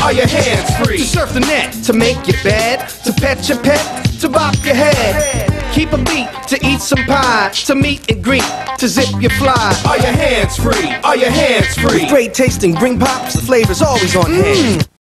Are your hands free? To surf the net, to make your bed, to pet your pet, to bop your head. Keep a beat, to eat some pie, to meet and greet, to zip your fly. Are your hands free? Are your hands free? With great tasting, bring pops, the flavor's always on hand.